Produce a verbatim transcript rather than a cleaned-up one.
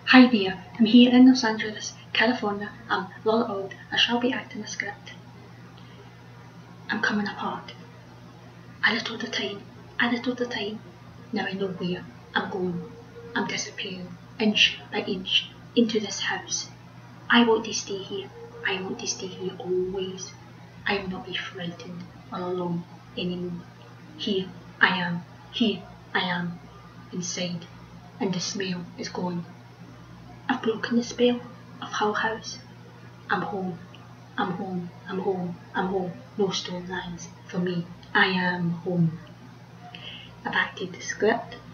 Hi there, I'm here in Los Angeles, California. I'm Lola Old. I shall be acting a script. I'm coming apart. A little at a time, a little at a time. Now I know where I'm going. I'm disappearing, inch by inch, into this house. I want to stay here. I want to stay here always. I will not be frightened or alone anymore. Here I am. Here I am. Inside. And the smell is gone. I've broken the spell of Hull House. I'm home, I'm home, I'm home, I'm home. No storylines for me. I am home. I've acted the script.